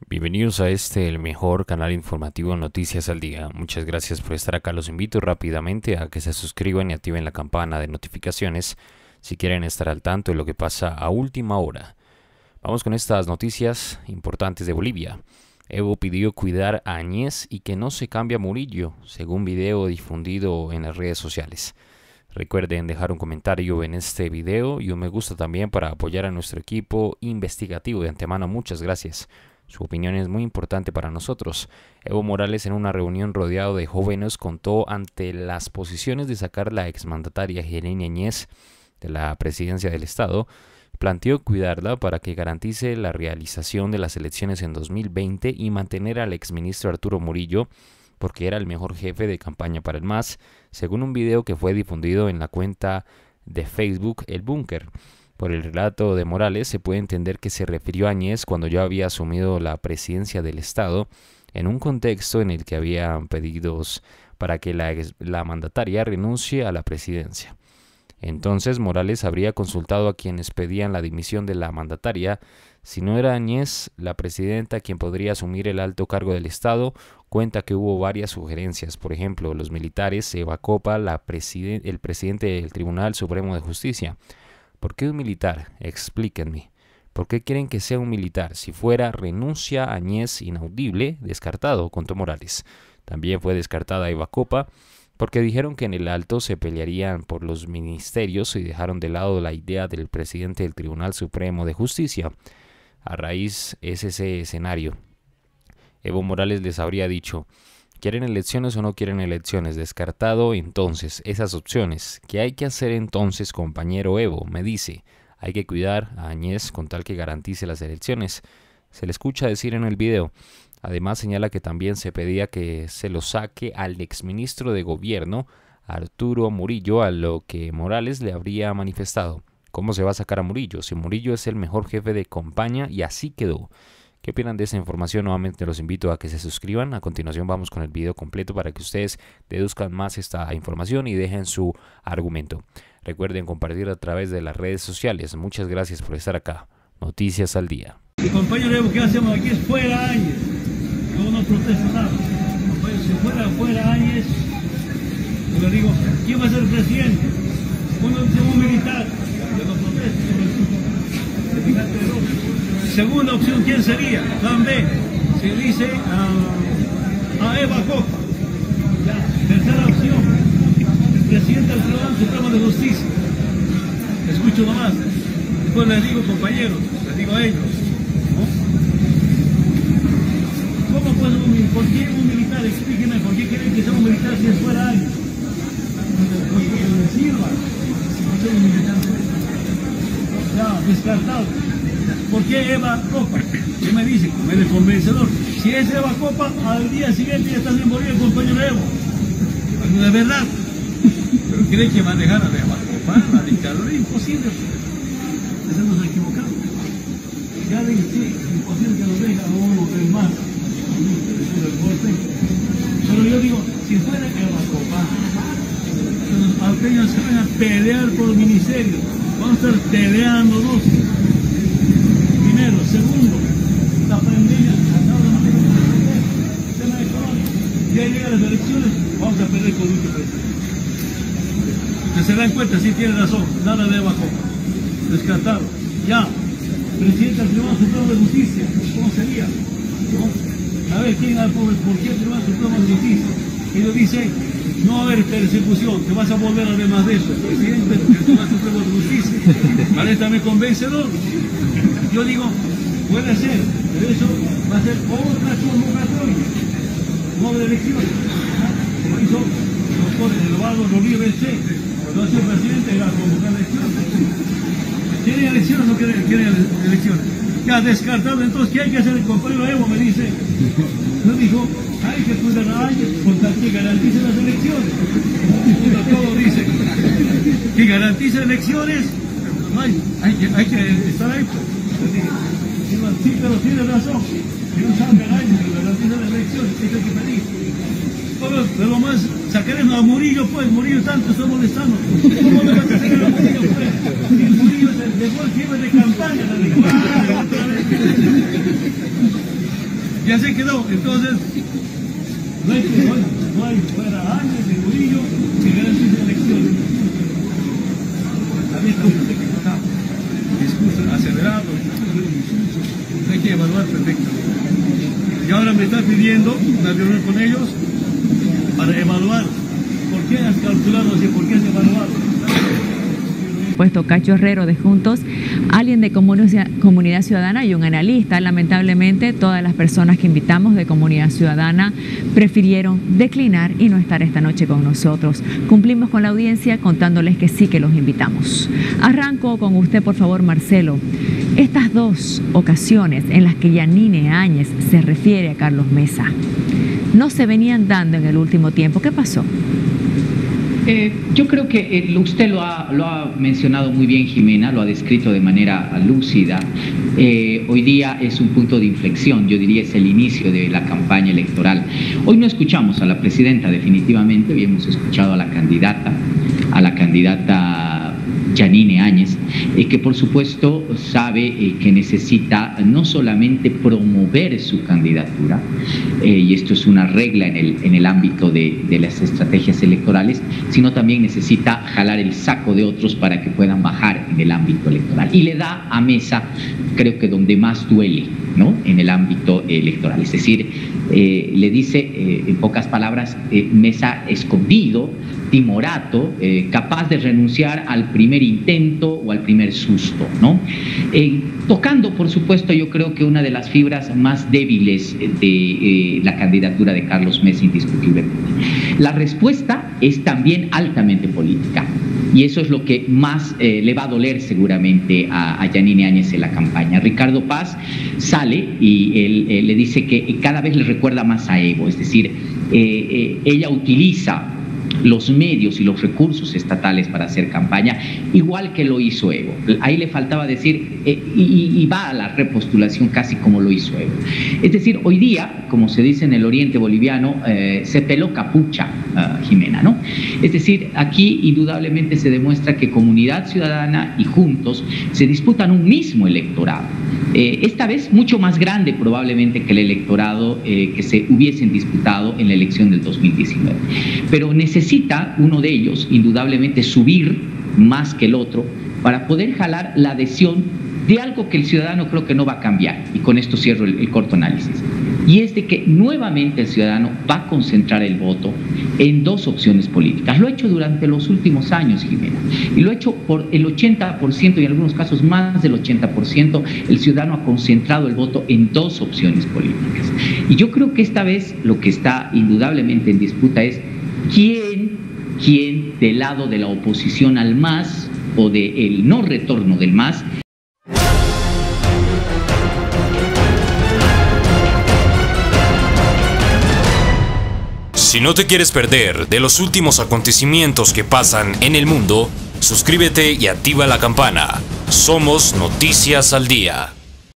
Bienvenidos a el mejor canal informativo Noticias al Día. Muchas gracias por estar acá. Los invito rápidamente a que se suscriban y activen la campana de notificaciones si quieren estar al tanto de lo que pasa a última hora. Vamos con estas noticias importantes de Bolivia. Evo pidió cuidar a Áñez y que no se cambie a Murillo, según video difundido en las redes sociales. Recuerden dejar un comentario en este video y un me gusta también para apoyar a nuestro equipo investigativo. De antemano, muchas gracias. Su opinión es muy importante para nosotros. Evo Morales, en una reunión rodeado de jóvenes, contó ante las posiciones de sacar la exmandataria Jeremy Áñez de la presidencia del Estado. Planteó cuidarla para que garantice la realización de las elecciones en 2020 y mantener al exministro Arturo Murillo, porque era el mejor jefe de campaña para el MAS, según un video que fue difundido en la cuenta de Facebook El Búnker. Por el relato de Morales se puede entender que se refirió a Áñez cuando ya había asumido la presidencia del Estado, en un contexto en el que había pedidos para que la mandataria renuncie a la presidencia. Entonces Morales habría consultado a quienes pedían la dimisión de la mandataria. Si no era Áñez, la presidenta, quien podría asumir el alto cargo del Estado, cuenta que hubo varias sugerencias. Por ejemplo, los militares, Eva Copa, el presidente del Tribunal Supremo de Justicia. ¿Por qué un militar? Explíquenme. ¿Por qué quieren que sea un militar? Si fuera renuncia Áñez inaudible, descartado, contó Morales. También fue descartada Eva Copa, porque dijeron que en el alto se pelearían por los ministerios y dejaron de lado la idea del presidente del Tribunal Supremo de Justicia. A raíz es ese escenario. Evo Morales les habría dicho: ¿quieren elecciones o no quieren elecciones? Descartado entonces esas opciones. ¿Qué hay que hacer entonces, compañero Evo? Me dice, hay que cuidar a Áñez con tal que garantice las elecciones. Se le escucha decir en el video. Además señala que también se pedía que se lo saque al exministro de gobierno, Arturo Murillo, a lo que Morales le habría manifestado. ¿Cómo se va a sacar a Murillo? Si Murillo es el mejor jefe de campaña y así quedó. ¿Qué opinan de esa información? Nuevamente los invito a que se suscriban. A continuación vamos con el video completo para que ustedes deduzcan más esta información y dejen su argumento. Recuerden compartir a través de las redes sociales. Muchas gracias por estar acá. Noticias al Día. Mi compañero Evo, ¿qué hacemos aquí? Es fuera Áñez. Yo no protesto nada. Si fuera Áñez, yo le digo, ¿quién va a ser presidente? Un militar. Yo no protesto. Segunda opción, ¿quién sería? Plan B, se dice a Eva Copa. Tercera opción, el presidente del Tribunal Supremo de Justicia. Escucho nomás. Después les digo, compañeros, les digo a ellos, ¿no? ¿Cómo puede por qué un militar? Explíquenme, ¿por qué quieren que sea un militar si es fuera alguien? Porque le sirva. No sea un militar. Ya, descartado. ¿Por qué Eva Copa? ¿Qué me dice? Me de convencedor. Si es Eva Copa, al día siguiente ya está en Bolivia el compañero Evo. Pero de verdad. Pero cree que manejar a Eva Copa, la dictadura, imposible. Estamos equivocados. Ya ven, sí, imposible que nos deja uno del mar. Pero yo digo, si fuera Eva Copa, los alteños se van a pelear por el ministerio. Vamos a estar peleándonos. Primero, segundo, la pandemia acaba de mantener el tema económico. Ya llegan las elecciones, vamos a perder con mucho presidente. Que se dan cuenta, sí tiene razón, nada de Eva Copa. Descartado. Ya, presidente del Tribunal Supremo de Justicia, ¿cómo sería? ¿No? A ver, ¿quién al pobre? ¿Por qué el Tribunal Supremo de Justicia? Ellos dicen, no va a haber persecución, te vas a volver a ver más de eso. El presidente del Tribunal Supremo de Justicia, ¿vale? También convencedor. Yo digo, puede ser, pero eso va a ser otra convocatoria, no de elecciones. Como hizo el doctor Eduardo Rodríguez C. Cuando hace presidente era convocar elecciones. ¿Quieren elecciones o no quieren elecciones? Ya descartado, entonces, ¿qué hay que hacer? El compañero Evo me dice, no dijo, hay que cuidar a alguien con tal que garantice las elecciones. Todo dice, que garantice elecciones, hay que estar ahí. Sí, pero tiene razón. Que no salga el año, que garantiza las elecciones, eso hay que pedir. Pero lo más, sacaremos a Murillo, pues, Murillo tanto está molestando. ¿Cómo le va a sacar a Murillo, pues? Si Murillo dejó el jefe de campaña, Ya se quedó, entonces no hay fuera años de Murillo que ganen sus elecciones. También está discurso acelerado, hay que evaluar perfectamente. Y ahora me está pidiendo una reunión con ellos para evaluar por qué has calculado así, por qué has evaluado. Puesto Cacho Herrero de Juntos, alguien de Comunidad Ciudadana y un analista. Lamentablemente, todas las personas que invitamos de Comunidad Ciudadana prefirieron declinar y no estar esta noche con nosotros. Cumplimos con la audiencia contándoles que sí que los invitamos. Arranco con usted, por favor, Marcelo. Estas dos ocasiones en las que Yanine Áñez se refiere a Carlos Mesa, ¿no se venían dando en el último tiempo? ¿Qué pasó? Yo creo que usted lo ha mencionado muy bien, Jimena, lo ha descrito de manera lúcida. Hoy día es un punto de inflexión, yo diría es el inicio de la campaña electoral. Hoy no escuchamos a la presidenta definitivamente, hoy hemos escuchado a la candidata Yanine Áñez, que por supuesto sabe que necesita no solamente promover su candidatura, y esto es una regla en el ámbito de las estrategias electorales, sino también necesita jalar el saco de otros para que puedan bajar en el ámbito electoral. Y le da a Mesa, creo que donde más duele, ¿no?, en el ámbito electoral. Es decir, le dice, en pocas palabras, Mesa escondido, timorato, capaz de renunciar al primer intento o al primer susto, ¿no? Tocando, por supuesto, yo creo que una de las fibras más débiles de la candidatura de Carlos Mesa, indiscutiblemente. La respuesta es también altamente política. Y eso es lo que más le va a doler seguramente a Yanine Áñez en la campaña. Ricardo Paz sale y él le dice que cada vez le recuerda más a Evo, es decir, ella utiliza los medios y los recursos estatales para hacer campaña, igual que lo hizo Evo. Ahí le faltaba decir, y va a la repostulación casi como lo hizo Evo. Es decir, hoy día, como se dice en el oriente boliviano, se peló capucha, Jimena, ¿no? Es decir, aquí indudablemente se demuestra que Comunidad Ciudadana y Juntos se disputan un mismo electorado. Esta vez mucho más grande probablemente que el electorado que se hubiesen disputado en la elección del 2019. Pero necesita uno de ellos indudablemente subir más que el otro para poder jalar la adhesión de algo que el ciudadano creo que no va a cambiar. Y con esto cierro el corto análisis. Y es de que nuevamente el ciudadano va a concentrar el voto en dos opciones políticas. Lo ha hecho durante los últimos años, Jimena, y lo ha hecho por el 80% y en algunos casos más del 80%. El ciudadano ha concentrado el voto en dos opciones políticas. Y yo creo que esta vez lo que está indudablemente en disputa es quién del lado de la oposición al MAS o del no retorno del MAS. Si no te quieres perder de los últimos acontecimientos que pasan en el mundo, suscríbete y activa la campana. Somos Noticias al Día.